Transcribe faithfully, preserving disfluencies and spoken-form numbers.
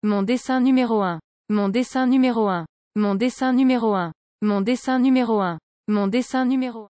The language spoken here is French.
Mon dessin numéro un. Mon dessin numéro un. Mon dessin numéro un. Mon dessin numéro un. Mon dessin numéro